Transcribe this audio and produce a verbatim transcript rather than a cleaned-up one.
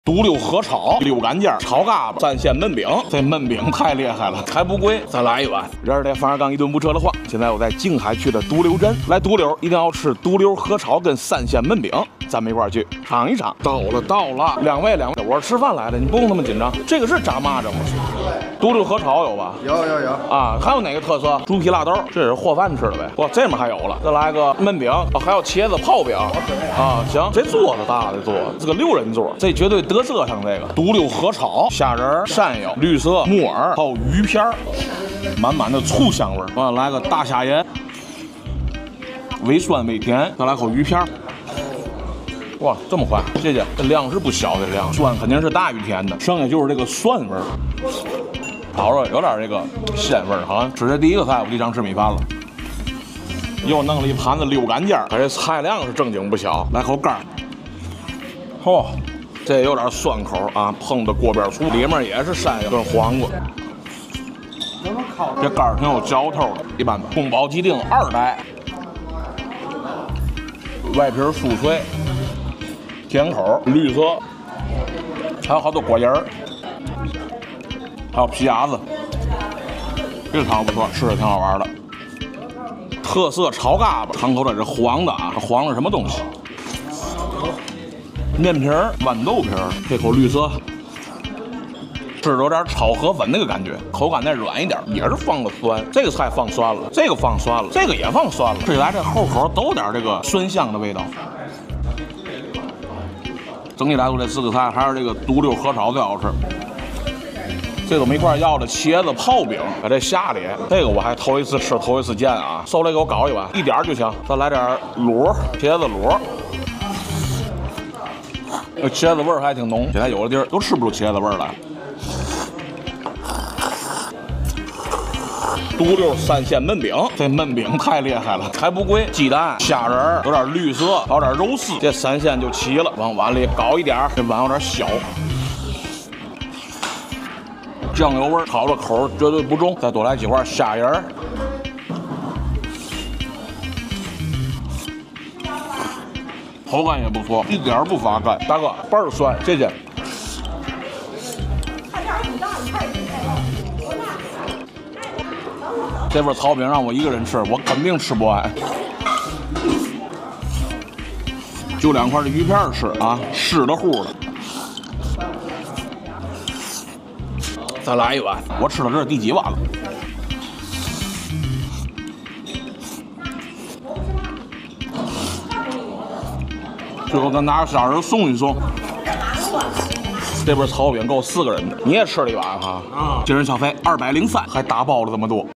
独溜河炒、溜干尖、炒嘎巴、三鲜焖饼，这焖饼太厉害了，还不贵，再来一碗。然而这反而刚一顿不撤的慌。现在我在静海区的独溜镇，来独溜一定要吃独溜河炒跟三鲜焖饼，咱们一块儿去尝一尝。到了到了，两位两位，我是吃饭来的，你不用那么紧张。这个是炸蚂蚱吗？独溜河炒有吧？ 有有有啊，还有哪个特色？猪皮辣豆，这是和饭吃的呗。哇，这面还有了，再来个焖饼，哦，还有茄子泡饼啊。行，这桌子大的桌，这个六人桌，这绝对得瑟上这个独溜河炒，虾仁、山药、绿色木耳，还有鱼片儿，满满的醋香味儿。完了来个大虾仁，微酸微甜，再来口鱼片儿。哇，这么快，谢谢。这量是不小的量，酸肯定是大于甜的，剩下就是这个蒜味儿。烤肉有点这个鲜味儿，好像吃这第一个菜，我就想吃米饭了。又弄了一盘子溜干尖，这菜量是正经不小。来口干儿，嚯、哦，这有点酸口啊，碰的锅边醋，里面也是山药跟黄瓜。这干儿挺有嚼头的，一般的。宫保鸡丁二代，外皮酥脆，甜口，绿色，还有好多果仁儿。还有皮牙子，这个汤不错，吃着挺好玩的。特色炒嘎巴，尝口这是黄的啊，黄是什么东西？面皮儿、豌豆皮儿，这口绿色，吃着有点炒河粉那个感觉，口感再软一点，也是放了酸。这个菜放酸了，这个放酸了，这个也放酸了，吃起来这后口都有点这个酸香的味道。整体来说，这四个菜还是这个独溜河炒最好吃。这个我们一块要的茄子泡饼，在这虾里，这个我还头一次吃，头一次见啊！馊来给我搞一碗，一点就行。再来点卤，茄子卤，这茄子味儿还挺浓。现在有的地儿都吃不出茄子味儿来。独溜三鲜焖饼，这焖饼太厉害了，还不贵。鸡蛋、虾仁，有点绿色，还有点肉丝，这三鲜就齐了。往碗里搞一点，这碗有点小。酱油味炒的口绝对不重，再多来几块虾仁儿，口感也不错，一点不发干。大哥，倍儿酸，谢谢。这份炒饼让我一个人吃，我肯定吃不完。就两块的鱼片吃啊，湿的乎的。再来一碗，我吃到这是第几碗了？最后咱拿个虾仁送一送。这边炒饼够四个人的，你也吃了一碗哈？啊，今日消费二百零三，还打包了这么多。